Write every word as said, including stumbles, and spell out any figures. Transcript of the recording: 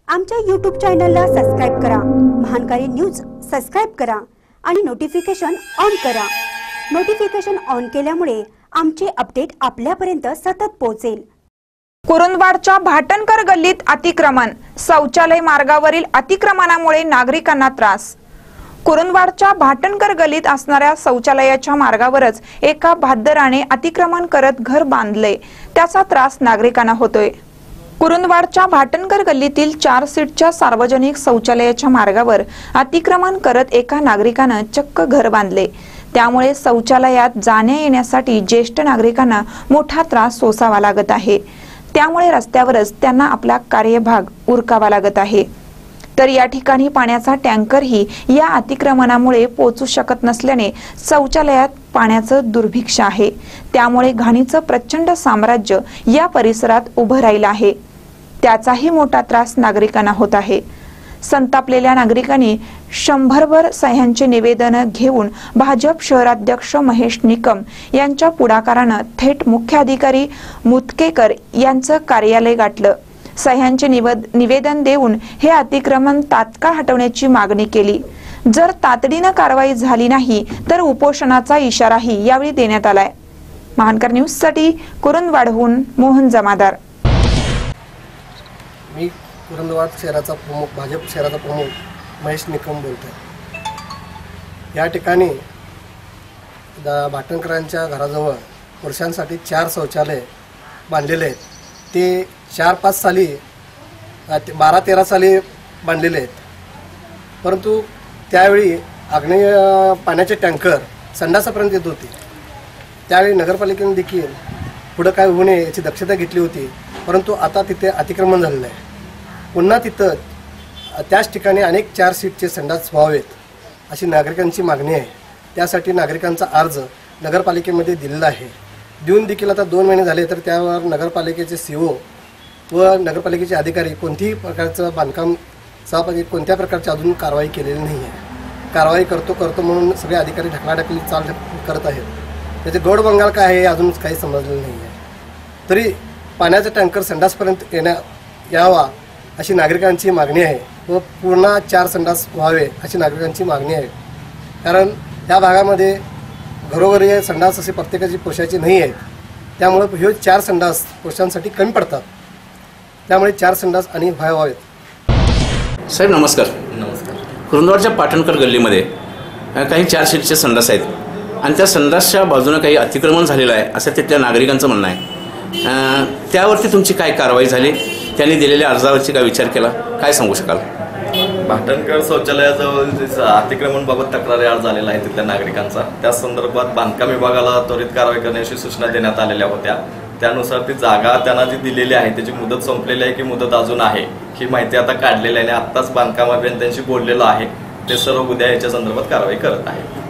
आमच्या यूट्यूब चॅनलला सबस्क्राइब करा, महानकारी न्यूज सबस्क्राइब करा आणि नोटिफिकेशन ऑन करा। नोटिफिकेशन ऑन केल्यामुळे आमचे अपडेट आपल्यापर्यंत सतत पोहोचेल। कुरुंदवाडच्या भाटणकर गल्लीत अतिक्रमण, शौचालय मार्गावरील अतिक्रमणामुळे नागरिकांना त्रास। कुरुंदवाडच्या भाटणकर गल्लीत असणाऱ्या शौचालयाच्या मार्गावरच एका भाद्दराने अतिक्रमण करत घर बांधले, त्याचा त्रास नागरिकांना होतोय। कुरुंदवाडच्या भाटणकर गल्लीतील चार सीटच्या सार्वजनिक शौचालयाच्या मार्गावर अतिक्रमण करत एका नागरिकाने चक्क घर बांधले, त्यामुळे शौचालयात जाण्या येण्यासाठी ज्येष्ठ नागरिकांना मोठा त्रास सोसावा लागत आहे। त्यामुळे रस्त्यावरच त्यांना आपला कार्यभाग उरकावा लागत आहे। तर या ठिकाणी पाण्याचा टँकरही या अतिक्रमणामुळे पोहोचू शकत नसल्याने शौचालयात पाण्याचं दुर्भिक्ष आहे। त्यामुळे घाणीचं प्रचंड साम्राज्य या परिसरात उभं राहिलं आहे, त्याचाही मोठा त्रास नागरिकांना होत आहे। संतापलेल्या नागरिकांनी शंभरभर सह्यांचे निवेदन घेऊन भाजप शहराध्यक्ष महेश निकम यांच्या पुढाकाराने थेट मुख्याधिकारी मुतकेकर यांचं कार्यालय गाठलं। सह्यांचे निवेदन देऊन हे अतिक्रमण तात्काळ हटवण्याची मागणी केली। जर तातडीने कारवाई झाली नाही तर उपोषणाचा इशाराही यावेळी देण्यात आलाय। महानकर न्यूज साठी कुरुंदवाडहून मोहन जमादार। मी कुरुंदवाड शहराचा प्रमुख भाजप शहराचा प्रमुख महेश निकम बोलतोय। या ठिकाणी भाटणकरांच्या घराजवळ पुरुषांसाठी चार शौचालय बांधलेले आहेत। ते चार पाच साली बारा तेरा साली बांधलेले आहेत, परंतु त्यावेळी आग्नेय पाण्याचे टँकर संडासापर्यंत येत होते। त्यावेळी नगरपालिकेने देखील पुढे काय होऊ नये याची दक्षता घेतली होती, परंतु आता तिथे अतिक्रमण झालेलं आहे। पुन्हा तिथं त्याच ठिकाणी अनेक चार सीटचे संडास व्हावेत अशी नागरिकांची मागणी आहे। त्यासाठी नागरिकांचा अर्ज नगरपालिकेमध्ये दिलेला आहे। देऊन देखील आता दोन महिने झाले, तर त्यावर नगरपालिकेचे सी ओ व नगरपालिकेचे अधिकारी कोणतीही प्रकारचं बांधकाम सभापती कोणत्या प्रकारची अजून कारवाई केलेली नाही आहे। कारवाई करतो करतो म्हणून सगळे अधिकारी ढकलाढकली चाल करत आहेत। त्याचे गोड बंगाल काय आहे अजून काही समजलेलं नाही आहे। तरी पाण्याचा टँकर संडासपर्यंत येण्या यावा अशी नागरिकांची मागणी आहे व पूर्ण चार संडास व्हावे अशी नागरिकांची मागणी आहे। कारण त्या भागामध्ये घरोघरी संडास असे प्रत्येकाची पोषायची नाही आहेत, त्यामुळे हे चार संडास पुरुषांसाठी कमी पडतात, त्यामुळे चार संडास आणि व्हावेत। साहेब नमस्कार। नमस्कार। कुरुंदवाडच्या पाटणकर गल्लीमध्ये काही चार सीटचे संडास आहेत आणि त्या संडासच्या बाजूने काही अतिक्रमण झालेलं आहे असं तिथल्या नागरिकांचं म्हणणं आहे। त्यावरती तुमची काय कारवाई झाली, त्यांनी दिलेल्या अर्जावरची काय विचार केला, काय सांगू शकाल? भाटणकर शौचालयाजवळ अतिक्रमणबाबत तक्रारी अर्ज झालेला आहे तिथल्या नागरिकांचा। त्या संदर्भात बांधकाम विभागाला त्वरित कारवाई करण्याची सूचना देण्यात आलेल्या होत्या। त्यानुसार ती जागा त्यांना जी दिलेली आहे त्याची मुदत संपलेली आहे की मुदत अजून आहे ही माहिती आता काढलेली आहे आणि आत्ताच बांधकाम अभियंत्यांशी बोललेलो आहे। ते सर्व उद्या याच्या संदर्भात कारवाई करत आहे।